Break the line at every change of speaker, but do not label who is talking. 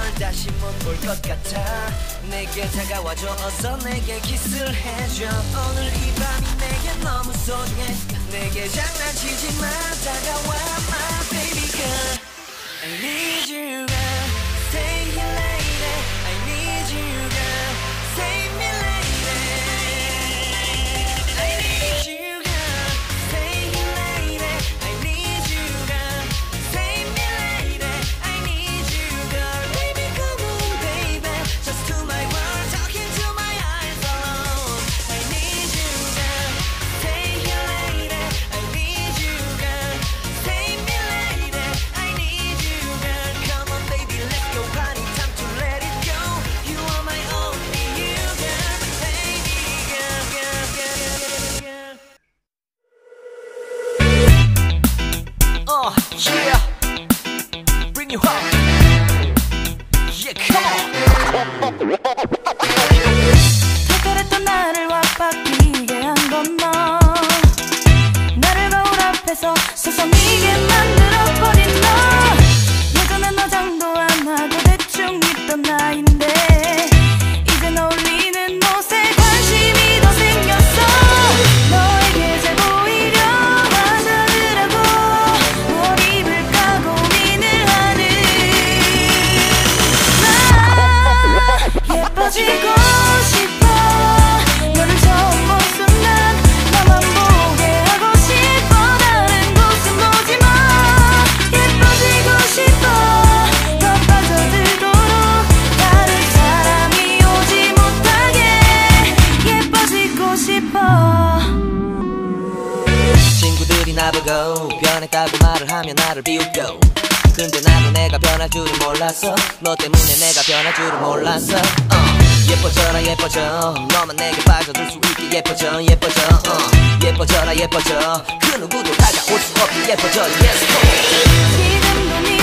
널 다시 못 볼 것 같아. 내게 다가와줘 어서 내게 키스를 해줘. 오늘 이 밤이 내게 너무 소중해. 내게 장난치지 마 다가와 my baby girl. I need you girl. Stay here lady. I need you girl. Save me lady. I need you girl. Stay here lady. I need you girl. Save me lady. I need you girl. Baby come on baby. Just to my world talking to my eyes alone. I need you girl. Stay here lady. I need you girl. Save me lady. I need you girl. Come on baby let's go party time to let it go. You are my only you girl. Baby girl girl girl girl. Yeah. Bring you home. Yeah, come on.
특별했던 나를 와바뀌게 한 건 너. 나를 거울 앞에서 서성이게 만들어버린 너. 예전엔 화장도 안 하고 대충 입던 나인데 이젠 어울리는 옷에 관심이 더 생겼어. 너에게 잘 보이려 화장을 하고 뭘 입을까 고민을 하는 나. 예뻐지고 싶어. 너를 처음 본 순간 나만 보게 하고 싶어. 다른 곳은 보지 마. 예뻐지고 싶어. 더 빠져들도록 다른 사람이 오지 못하게 예뻐지고 싶어.
친구들이 나보고 변했다고 말을 하면 나를 비웃고. 근데 나도 내가 변할 줄은 몰랐어. 너 때문에 내가 변할 줄은 몰랐어. 예뻐져라 예뻐져. 너만 내게 빠져들 수 있게 예뻐져 예뻐져. 예뻐져라 예뻐져. 그 누구도 다가올 수 없게 예뻐져. Yes,
지금도 네